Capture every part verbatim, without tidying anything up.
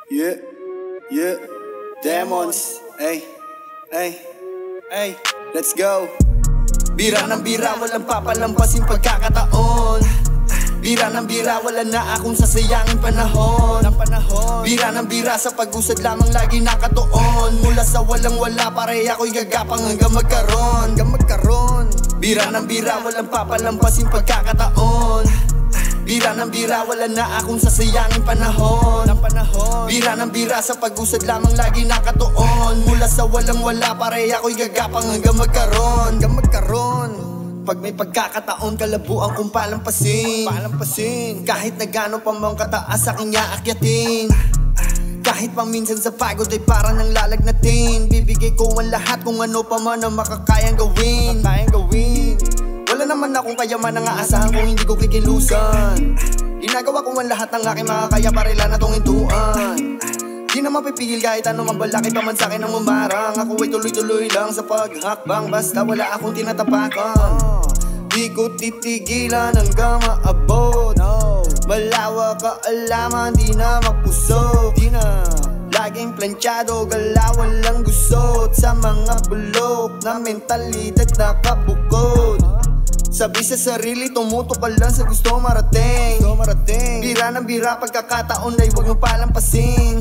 Yeah, yeah, demons. Ay, ay, ay, let's go. Bira ng bira, walang papalampasin pagkakataon. Bira ng bira, wala na akong sasayangin panahon. Bira ng bira, sa pag-usad lamang lagi nakatuon. Mula sa walang wala, pare ako'y gagapang hanggang magkaroon. Hanggang magkaroon. Bira ng bira, walang papalampasin pagkakataon. Bira ng bira, wala na akong sasayangin panahon. Bira ng bira, sa pag-usad lamang lagi nakatuon. Mula sa walang wala, pare ako'y gagapang hanggang magkaroon. Hanggang magkaroon. Pag may pagkakataon, kalabuan kong palampasin. Palampasin. Kahit na gano'n pa mang kataas aking aakyatin. Kahit pa minsan sa pagod ay parang nang lalagnatin. Bibigay ko ang lahat kung ano pa man ang makakayang gawin. Makakayang gawin. Wala naman akong kayaman na aasahan kung hindi ko kikilusan. Ginagawa ko ang lahat ng aking makakaya para ilan na tong hintuan. Di na mapipigil kahit ano man balaki pa man sa'kin ang umarang. Ako ay tuloy-tuloy lang sa paghakbang, basta wala akong tinatapakan. Di ko titigilan hanggang maabot. Malawak kaalaman, di na mapusok. Di na laging planchado, galawan lang gusot. Sa mga bulok na mentalidad nakabukod. Sabi sa sarili, tumutok ka lang sa gusto marating. Bira ng bira, pagkakataon ay huwag mo palampasin.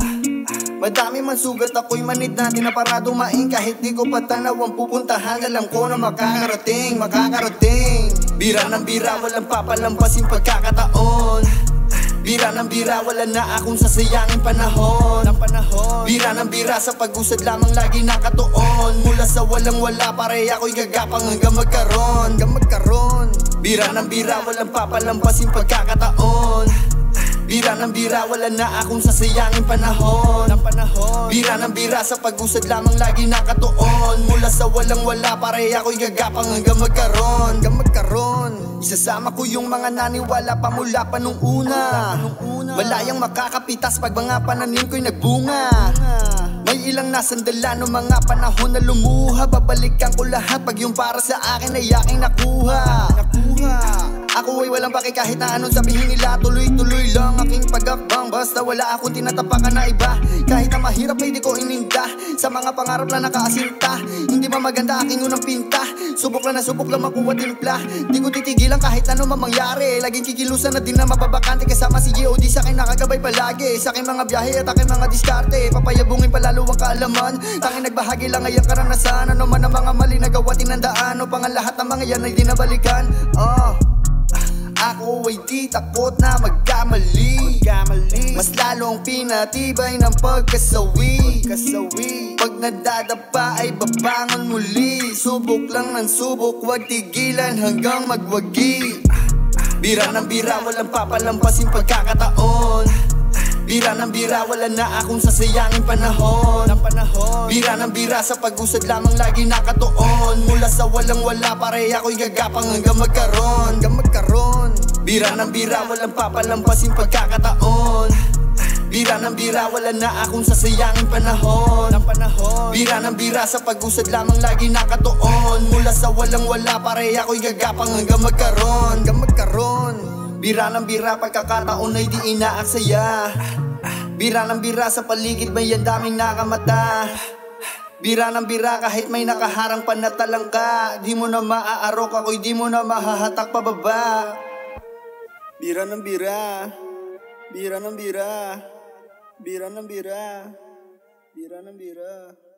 Madami man sugat, ako'y manid na tinaparado maing. Kahit di ko patanaw ang pupuntahan, alam ko na makakarating, makakarating. Bira ng bira, walang papalampasin pagkakataon. Bira ng bira, wala na akong sasayangin panahon. Bira ng bira, sa pag-usad lamang lagi nakatuon. Mula sa walang wala, pare ako'y gagapang hanggang magkaroon. Hanggang magkaroon. Bira ng bira, walang papalampasin pagkakataon. Bira ng bira, wala na akong sasayangin panahon. Bira ng bira, sa pag-usad lamang lagi nakatuon. Mula sa walang wala, pare ako'y gagapang hanggang magkaroon. Hanggang magkaroon. Isasama ko yung mga naniwala pa mula pa nung una. Malayang makakapitas pag mga pananim ko'y nagbunga. May ilang nasandala no mga panahon na lumuha. Babalikan ko lahat pag yung para sa akin ay aking nakuha. Ako ay walang paki kahit na anong sabihin nila. Tuloy-tuloy lang aking pagakbang, basta wala akong tinatapakan na iba. Kahit na mahirap ay di ko ininda, sa mga pangarap lang nakaasinta. Hindi ba maganda aking unang pinta? Subok lang na subok lang makuha timpla. Di ko titigilan kahit ano man mangyari. Laging kikilusan na din na mababakante. Kasama si G O D sa akin nakagabay palagi. Sa aking mga biyahe at aking mga diskarte. Papayabungin palalo ang kaalaman. Tanging nagbahagi lang ngayang karanasan. Ano man ang mga mali na gawa tinandaan. O pang lahat ng mga yan ay di nabalikan. Ah Ako ay di takot na magkamali. Mas lalong pinatibay ng pagkasawi. Pag nadadapa ay babangon muli. Subok lang ng subok, wag tigilan hanggang magwagi. Bira ng bira, walang papalampasin pagkakataon. Bira ng bira, wala na akong sasayangin panahon. Bira ng bira, sa pag-usad lamang lagi nakatuon. Mula sa walang wala, pare ako'y gagapang hanggang magkaroon. Hanggang magkaroon. Bira ng bira, walang papalampasin pagkakataon. Bira ng bira, wala na akong sasayangin panahon. Bira ng bira, sa pag-usad lamang lagi nakatuon. Mula sa walang wala, pare ako'y gagapang hanggang magkaroon. Hanggang magkaroon. Bira ng bira, pagkakataon ay di inaaksaya. Bira ng bira, sa paligid may yan daming nakamata. Bira ng bira, kahit may nakaharang panatalang ka. Di mo na maaarok, ako'y di mo na mahahatak pababa. Bira ng bira, bira ng bira, bira ng bira, bira ng bira.